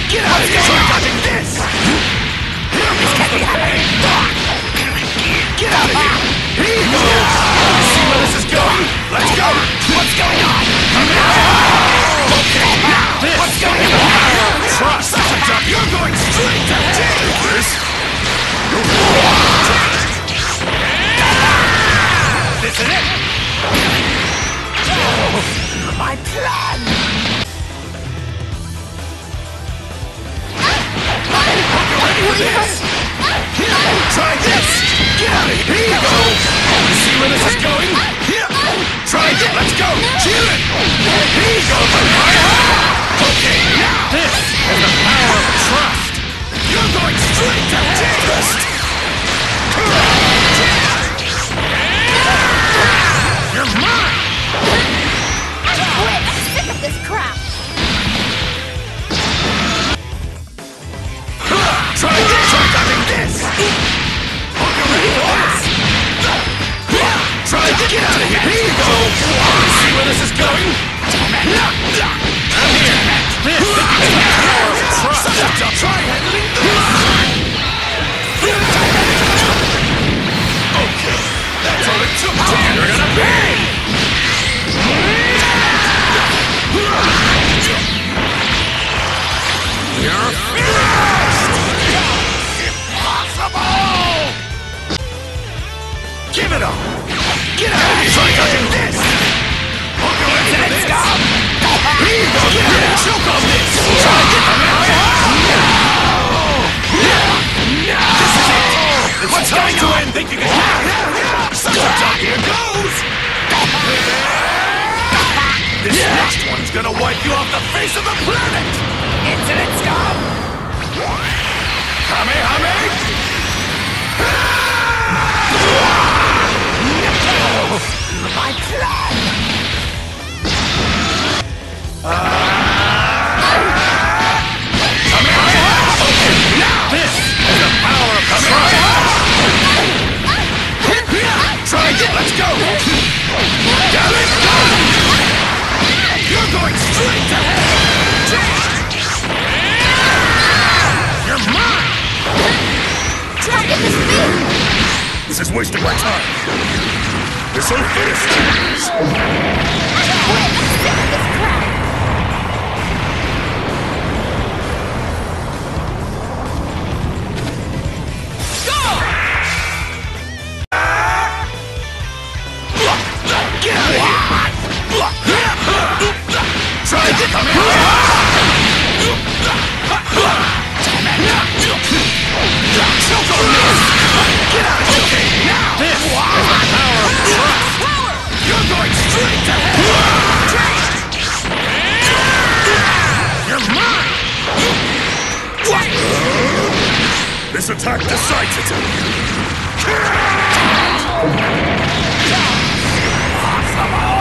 Get out of here! Try dodging this! This can't be happening! Get out of here! Here you go! See where this is going? Let's go! What's going on? Okay, now! What's going on? Trust! You're going straight to this! This is it! My plan! Try this! Get out of here! Here you go! See where this is going? Try it! Let's go! Cheer it! Here you go! Okay, now! This is the power of trust! You're going straight to Tempest! You're mine! Quit! I'm sick of this crap! Try dodging this! Try to get out of here! Here you go! See where this is going? I'm here! This is the power of trust! Try handling this! Okay, that's all it took! You're gonna pay! You're finished! Impossible! Give it up! Get out of here! Try touching this! Let's go! Here you go! Choke on this! Try to get them out! This is it! What's going to end? Think you can have? Such a job! Here goes! This next one's gonna wipe you off the face of the planet! Incident scum! Kamehame! My plan! This is the power of trust! Try it! Let's go! Got it! You're going straight to hell! You're mine! Try to get this thing! This is wasting my time! This'll finish things! Quit! I'm sick of this crap! Get out of here! Try to get them out! Choke on this! Get out of here! Okay, now! This is the power of trust! You're going straight to hell! You're mine! This attack decides it! Impossible!